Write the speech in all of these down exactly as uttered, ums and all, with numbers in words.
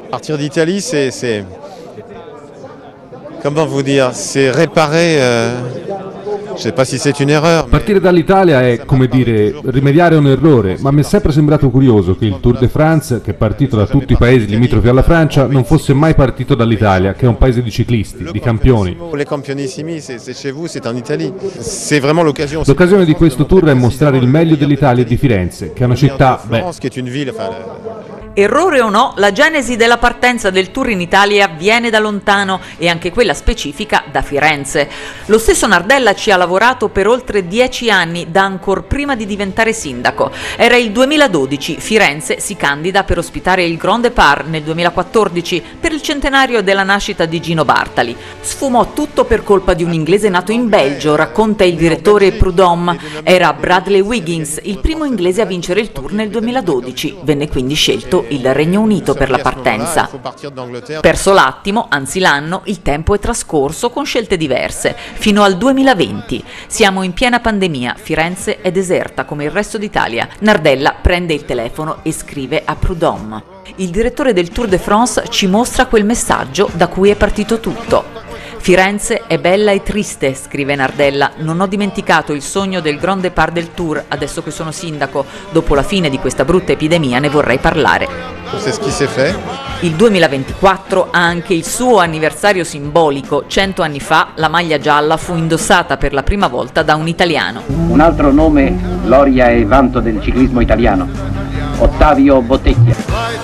Partir d'Italie, c'est, c'est, comment vous dire, c'est réparer, euh, je sais pas si c'est une erreur. Partire dall'Italia è, come dire, rimediare a un errore, ma mi è sempre sembrato curioso che il Tour de France, che è partito da tutti i paesi limitrofi alla Francia, non fosse mai partito dall'Italia, che è un paese di ciclisti, di campioni. Les campionissimi, c'est chez vous, c'est en Italie. C'est vraiment l'occasione. L'occasione di questo tour è mostrare il meglio dell'Italia e di Firenze, che è una città, beh, Errore o no, la genesi della partenza del Tour in Italia viene da lontano e anche quella specifica da Firenze. Lo stesso Nardella ci ha lavorato per oltre dieci anni, da ancor prima di diventare sindaco. Era il duemiladodici, Firenze si candida per ospitare il Grand Départ nel duemilaquattordici per il centenario della nascita di Gino Bartali. Sfumò tutto per colpa di un inglese nato in Belgio, racconta il direttore Prudhomme. Era Bradley Wiggins, il primo inglese a vincere il Tour nel duemiladodici. Venne quindi scelto il Regno Unito per la partenza. Perso l'attimo, anzi l'anno, il tempo è trascorso con scelte diverse, fino al duemilaventi. Siamo in piena pandemia, Firenze è deserta come il resto d'Italia. Nardella prende il telefono e scrive a Prudhomme. Il direttore del Tour de France ci mostra quel messaggio da cui è partito tutto. Firenze è bella e triste, scrive Nardella, non ho dimenticato il sogno del Grand Départ del Tour, adesso che sono sindaco, dopo la fine di questa brutta epidemia ne vorrei parlare. Il duemilaventiquattro ha anche il suo anniversario simbolico, cento anni fa la maglia gialla fu indossata per la prima volta da un italiano. Un altro nome, gloria e vanto del ciclismo italiano, Ottavio Bottecchia.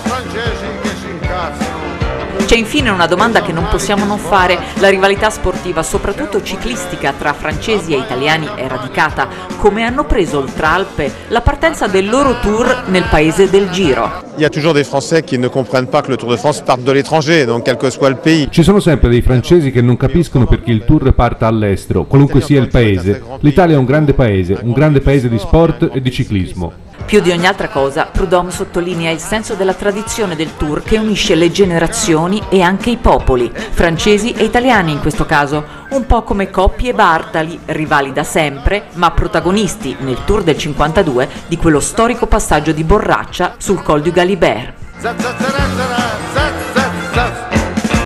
C'è infine una domanda che non possiamo non fare. La rivalità sportiva, soprattutto ciclistica, tra francesi e italiani è radicata. Come hanno preso oltralpe la partenza del loro tour nel paese del Giro? Il y a toujours des Français qui ne comprennent pas que le Tour de France parte de l'étranger, donc quel que soit le pays. Ci sono sempre dei francesi che non capiscono perché il tour parta all'estero, qualunque sia il paese. L'Italia è un grande paese, un grande paese di sport e di ciclismo. Più di ogni altra cosa, Prudhomme sottolinea il senso della tradizione del Tour che unisce le generazioni e anche i popoli, francesi e italiani in questo caso, un po' come Coppi e Bartali, rivali da sempre, ma protagonisti nel Tour del cinquantadue di quello storico passaggio di borraccia sul Col du Galibert.